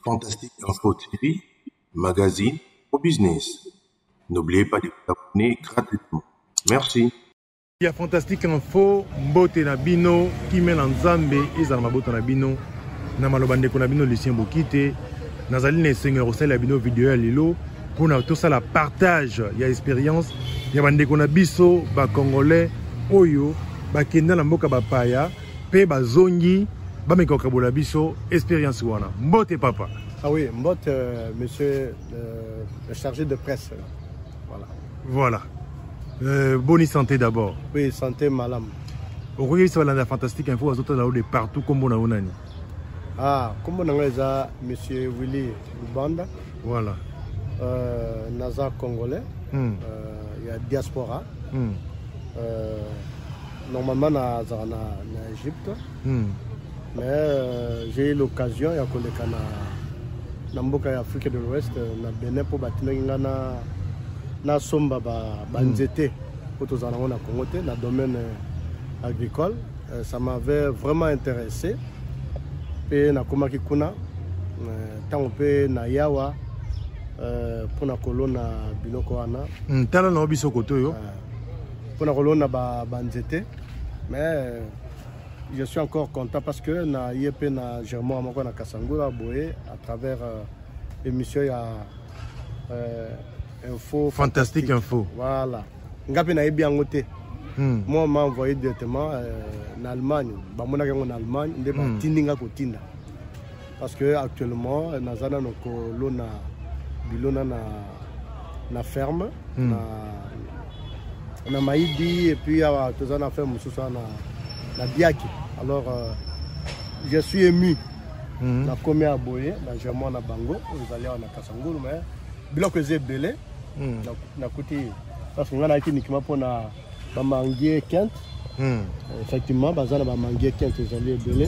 Fantastique Info TV, magazine au business. N'oubliez pas de vous abonner gratuitement. Merci. Il y a Fantastique Info, Mbote Nabino, Kimel Nzambe, Ezal Maboto Nabino, Namalobande Konabino, Lucien Bokite, Nazaline Seigneur Rossel Nabino, vidéo à Lilo, pour tout ça, la partage, il y a expérience, il y a Bande Konabiso, ba Congolais, Oyo, ba Kenda Lamboka Bapaya, Pe Bazongi, ba Mekokabola Biso, expérience wana. Mbote Papa. Ah oui, Mbote, monsieur le chargé de presse. Voilà. Bonne santé d'abord. Oui, santé, madame. Au regard de la Fantastique Info, vous êtes de partout comme on a. Ah, comme on a monsieur Willy Lubanda. Voilà. Naza Congolais. Il y a diaspora. Normalement, en Égypte. Mais j'ai eu l'occasion, il y a dans Afrique de l'Ouest, na Bénin pour bâtir na somba banzete pour na Congo dans le domaine agricole. Ça m'avait vraiment intéressé. Et na komaki kuna tant pe na yawa pour na kolona biloko wana. Tala na obiso koto yo. Pour na kolona banzete, mais je suis encore content parce que na yep na Germain amako na Kasangula boye à travers émission ya info Fantastique Info. Voilà. Ngapi na yebi angote. Moi m'a envoyé directement en Allemagne. Ba mona en Allemagne nde ba tindinga ko tinda. Parce que actuellement nazana no kolona bilona na ferme na maïdi et puis à tozana ferme mususa na biaki. Alors je suis ému. Na commis à Boye, na Germain na Bango, vous allez en Kasangulu mais biloko ze belé na kuti parce que on a uniquement pour na ba mangier Kent. Effectivement bazana ba mangier Kent vous allez belé.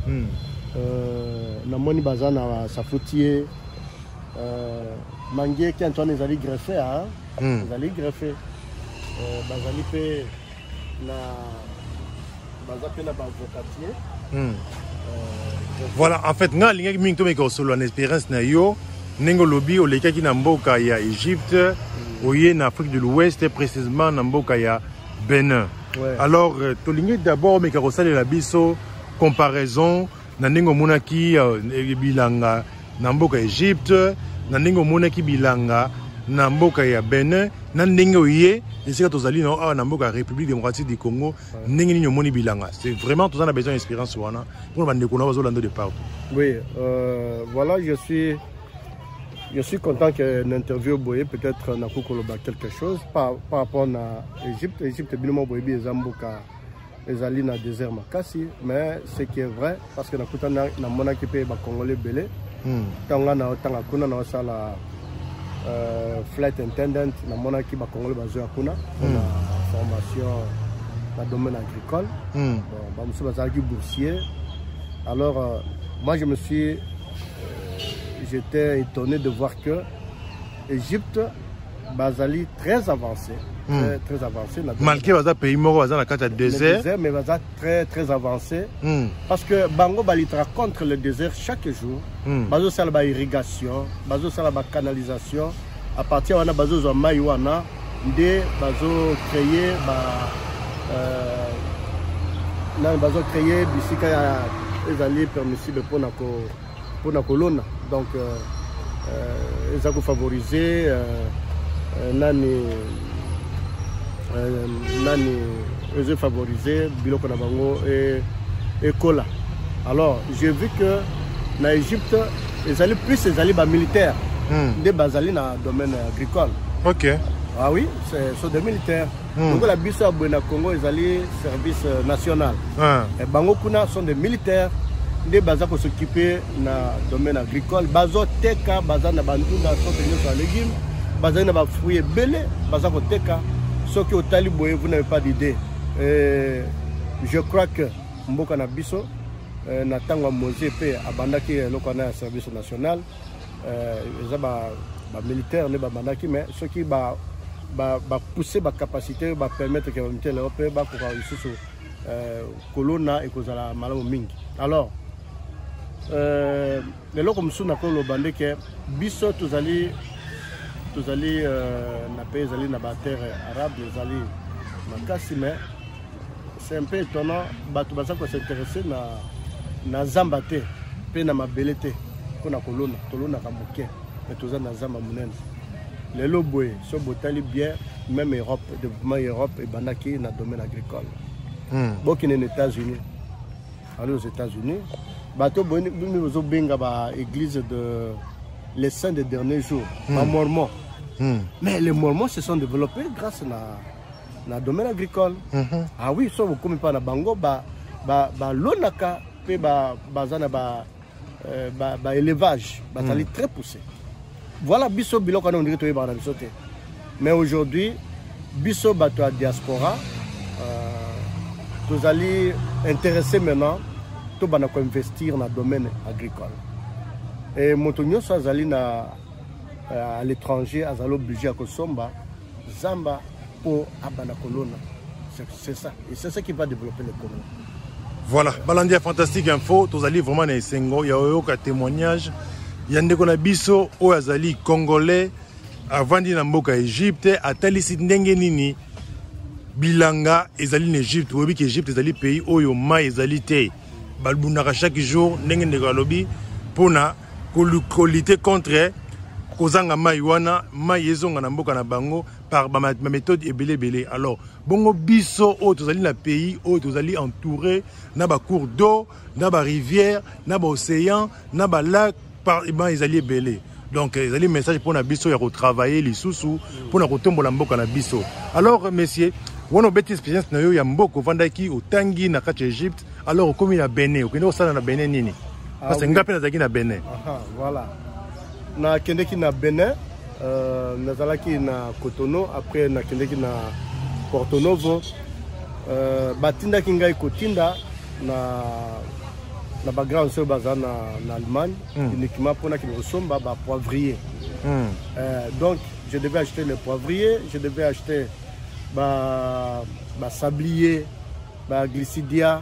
Na moni bazana safoutier mangier Kent on les allait greffer hein. Vous allez greffer bazali pe na voilà, en fait, nga linga mingi to meko solo en expérience na yo, nengo lobi o leka ki na mboka ya Égypte, oye na Afrique de l'Ouest, précisément na mboka ya Bénin. Alors, to linga d'abord meka rosale la biso comparaison na nengo monaki bilanga na mboka Égypte, na nengo monaki bilanga na mboka ya Bénin, na ndenge oye esika tozali na mboka République démocratique du Congo, ndenge ni moni bilanga. C'est vraiment tout ça on a besoin d'expérience wana pour bande ko na bazolando de partout. Oui, voilà, je suis content que l'interview boye peut-être na kokoloba quelque chose par rapport à Égypte. Égypte binomo boye bi zamboka ezali na désert makasi, mais ce qui est vrai parce que na kutana na monaki pe ba congolais belé. Tanga na tanga kuna na sala flight attendant na monaki ba congolais bazo kuna na formation dans le domaine agricole. Ba musu bazaki boursier. Alors moi j'étais étonné de voir que Égypte bazali très avancé. Très avancé. Malgré baza pays moko baza na kata désert, mais baza très avancé. Parce que bango balitra contre le désert chaque jour. Bazo sala ba irrigation, bazo sala ba canalisation. À partir wana bazo zo mai wana nde bazo créer bazo créer bisika ya ezali permissible pour na kolona. Donc ils ont favorisé nani ils ont favorisé biloko na bango et cola. Alors j'ai vu que na Égypte ils allaient plus militaires des bazali na domaine agricole. OK. Ah oui, c'est des militaires. Donc la biso à Buena Congo ils allaient service national. Et bango kuna sont des militaires. Des bazas pour s'occuper na domaine agricole. Bazo teka bazana bandunda sont des légumes. Bazana ba fruits belé. Bazas pour teka. Ce qui au taliboé vous n'avez pas d'idée. Je crois que mboka na biso na tangwa mosé pe abandaki lokana service national. Ils ba militaire ne ba bandaki mais ce qui ba pousser ba capacité ba permettre que militaire européen ba ko réussir colonna et kozala malamu mingi. Alors lelo comme ça na ko lo bande que biso tozali na pays zali na terre arabe zali makasi mais c'est un peu étonnant batu baza ko s'intéresser na zamba te pe na mabele te ko na kolona ka moke mais toza na zamba munene lelo boye so botali bien même Europe développement Europe et banaki na domaine agricole bokine aux États-Unis aller aux États-Unis bato boni bozo benga ba église de les saints des derniers jours les mormons mais les mormons se sont développés grâce na domaine agricole ah oui so vous comme pas na bango ba lonaka pe bazana ba élevage bazali très poussé. Voilà biso biloko na ndiki toyeba na biso te. Mais aujourd'hui biso bato à diaspora tous allez intéressés maintenant tout bana ko investir dans le domaine agricole. Et motonyo so azali na à l'étranger azali obligé à kosomba zamba pour abana kolona. C'est ça et c'est ça qui va développer l'économie. Voilà, Balandia Fantastique Info, tous allez vraiment dans Sengo, il y a un témoignage. Il y a un biso au azali congolais avant d'y namboka Égypte à talisi ndengenini bilanga ezali en Égypte ou que Égypte ezali pays oyo ma ezali te balbunaka chaque jour ndenge lobby pour na lutter contre kozanga mai wana mai ezonga na mboka na bango par ma méthode ebele. Alors bongo biso o tozali na pays o tozali entouré na ba cours d'eau na ba rivière na ba océan na ba lac par ezali ebele. Donc ezali message pour na biso ya retravailler lisusu pour na kotombola mboka na biso. Alors messieurs wono beti expérience na yo ya mboko vandaki otangi na kati Égypte alors comme na Bénin okende osala na Bénin nini parce que ngape na zaki na Bénin. Voilà. Na kendeki na Bénin nazalaki na Cotonou après na kendeki na Porto Novo batindaki ngai kotinda na background sur bazar na Allemagne uniquement pour na kinosomba ba poivrier. Donc je devais acheter les poivriers, je devais acheter ba sablier, ba glycidia,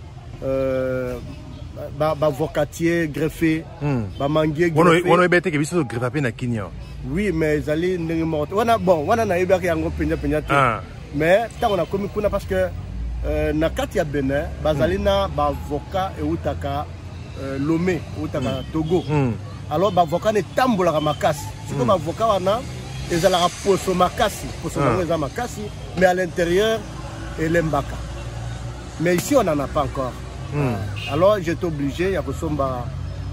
ba vocatier greffé, ba manguier greffé. On a bête que biso greffé na Kenya. Oui, mais ils ndenge morte. Wana na yeba yango penya te. Mais tant on a commis kuna parce que na kati ya Bénin, bazali na ba avocat et utaka Lomé, utaka Togo. Alors ba avocat ne tambola makasi. Siko ba avocat wana ezala poso makasi, poso za makasi, mais à l'intérieur elembaka. Mais ici on n'en a pas encore. Alors j'étais obligé ya kosomba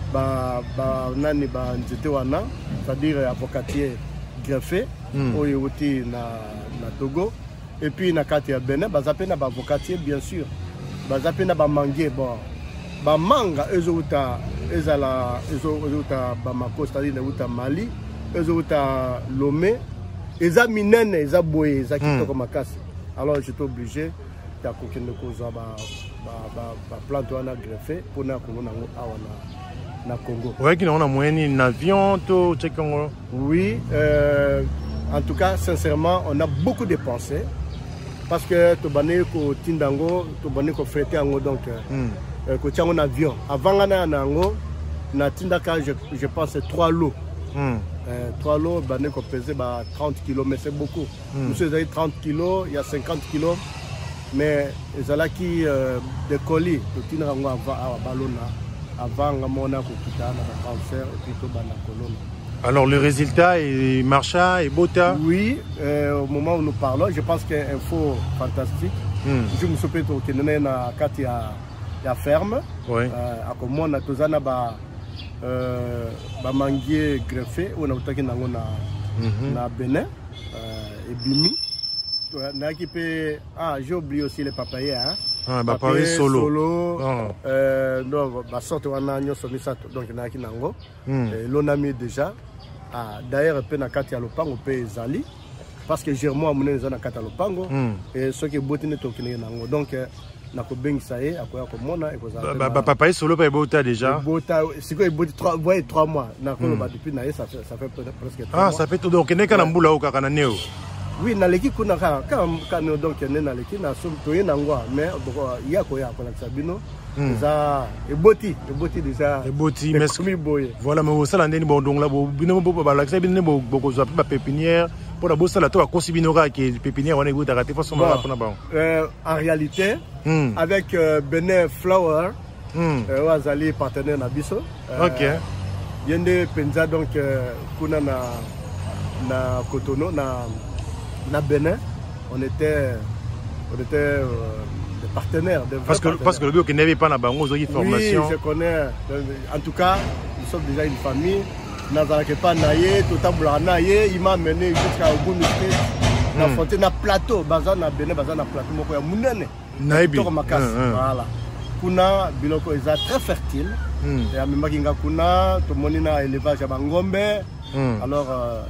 nani ba nzete wana, c'est-à-dire avocatier greffé oyo uti na Togo. Et puis na kati ya Bénin bazape na ba avocatier bien sûr. Bazape na ba manguier bon. Ba manga ezouta ezala ezouta ba mako, c'est-à-dire ezouta Mali, ezouta Lomé, eza minene eza boye eza kitoko makasi. Alors j'étais obligé ya kokende koza ba plante wana greffé pour na Congo na Congo. Ouais, qui on a moyen un avion tout Congo. Oui, en tout cas sincèrement, on a beaucoup dépensé parce que to bané ko tindango, to bané ko fêter ango donc ko tiango en avion. Avant na nango na tindaka je pense 3 lots. 3 lots bané ko pesait 30 kg mais c'est beaucoup. Monsieur vous avez 30 kg, il y a 50 kg. Mais ezala qui des colis to tindango avant balona. Avant on a kokita na cancer et puis to bana colonne. Alors le résultat est marcha et bota. Oui, au moment où nous parlons, je pense qu'il y a un info fantastique. Je me souviens que nous sommes à Kati à ferme. Oui. À comme on a tous na ba manguier greffé, on a utaki na na Bénin et Bimi. Na qui peut j'ai oublié aussi les papayers hein. Bah pareil solo. Non, bah sorte wana nyoso misato donc na ki nango. L'onami déjà. D'ailleurs pe na kati ya lopango pe ezali parce que germo amune za na kati ya lopango et ce qui botine to kine nango donc na ko bengisa ye akoya ko mona e ko za papa solo pa bota déjà bota siko e boti 3 mois na ko ba depuis na ye ça fait presque 3 mois ça fait tout donc ne kana mbula o kaka na neo. Oui na leki kuna ka donc ne na leki na so to ye nango mais ya ko la sabino déjà eboti déjà eboti mais voilà mais ça l'année bon donc là bino ba l'accès bino beaucoup za pa pépinière pour la bossa la to akosi bino ka qui pépinière on est goût raté façon là pour na ba en réalité avec Benin Flower wazali partenaire na biso OK yende penza donc kuna na Cotonou na Benin on était des partenaires, parce que le bio qui n'avait pas la banque, ils ont formation. Oui, je connais. En tout cas, nous sommes déjà une famille. Nazarake pas naïe, tout à naïe, il m'a mené jusqu'à Ogun State, na frontière, na plateau, bazan na Benin, bazan na plateau, moko ya munene. Naïbi. Voilà. Kuna biloko est très fertile. Et à même kinga kuna, tout le monde na élevage à Bangombe. Alors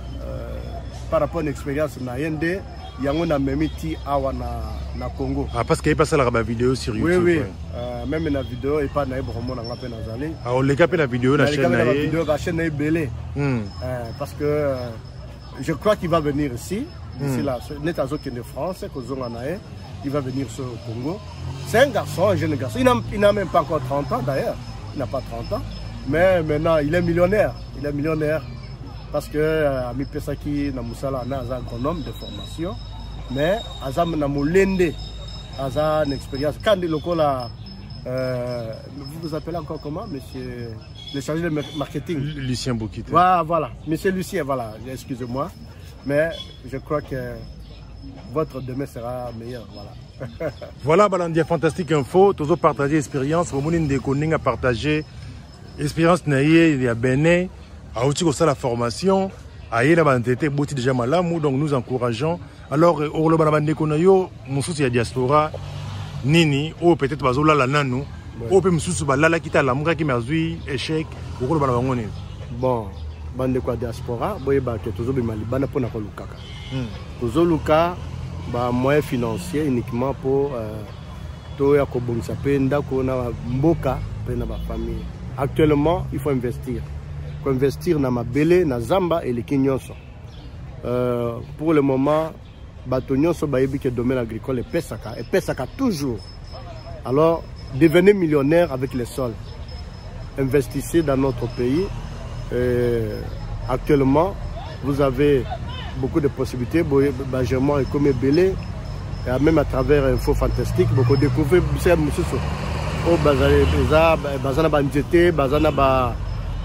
par rapport à une expérience na yende. Yango na memiti awa na Congo. Ah parce qu'il passe la vidéo sur YouTube. Oui. Même la vidéo et pas na ebromo na ngape nazali. Ah on les capé la vidéo la chaîne na vidéo la chaîne belé. Parce que je crois qu'il va venir ici. Ici là, net azo qui est de France, kozonga nae, il va venir sur le Congo. C'est un garçon, un jeune garçon. Il n'a même pas encore 30 ans d'ailleurs. Il n'a pas 30 ans, mais maintenant il est millionnaire. Parce que Ami Pesaki na musala na un agronome de formation, mais azam na molende, aza une expérience. Quand le local vous vous appelez encore comment, monsieur le chargé de marketing? Lucien Boukite. Voilà, monsieur Lucien, voilà, excusez-moi, mais je crois que votre demain sera meilleur, voilà. Voilà, Balandia Fantastique Info, toujours partager expérience, vous de Koning à partager expérience naïe, il y a Benin. A aussi ça la formation, a la bandité boti déjà malamou, donc nous encourageons. Alors au le bandé konayo, mususu ya diaspora nini ou peut-être bazola la nanu, ou peut mususu balala kita la muka ki mazui échec, au le bandangoni. Bon, bande kwa diaspora, boye ba ke tozo be malibana pona ko lukaka. Tozo luka ba moyen financier uniquement pour to ya ko bongisa penda ko na mboka pena ba famille. Actuellement, il faut investir. Investir dans ma belé, na zamba et les kinyonso. Pour le moment, batonyoso bayebi que domaine agricole et pesaka toujours. Alors, devenez millionnaire avec les sols. Investissez dans notre pays. Actuellement, vous avez beaucoup de possibilités. Benjamin et comme belé, et même à travers Info Fantastique, beaucoup découvrir c'est monsieur au bazana banjete, bazana ba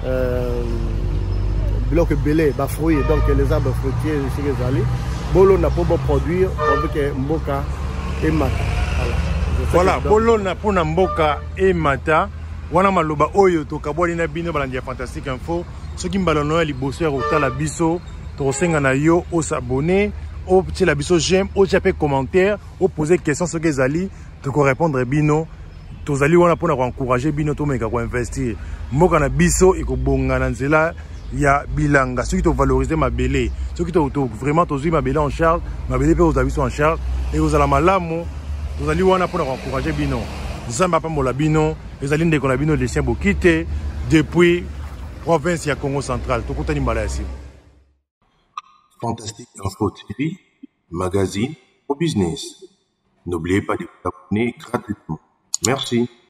bloc belé, bas fruits, donc les arbres fruitiers, c'est les allés. Bolo n'a pas beau produire, on veut que mboka et mata. Voilà, bolo n'a pas mboka et mata. Wana maloba oyo to kabwali na bino Balandia Fantastique Info. Ceux qui m'ballonnent les bosseurs au tala biso, to senga na yo, au s'abonner, au petit la biso j'aime, au chaper commentaire, au poser questions sur les alliés, te répondre bino. Tozali wana pona encourager bino to meka ko investir mboka na biso e ko bonga na nzela ya bilanga ceux qui to valoriser mabele ceux qui to vraiment tozui mabele en charge mabele pe aux avis en charge et aux ala malamu tozali wana pona encourager bino nzamba pa mola bino ezali ndeko na bino Lucien Boukite depuis province ya Congo central to kutani mbala ya simu. Fantastique Info TV, magazine au business. N'oubliez pas de vous abonner gratuitement. Merci.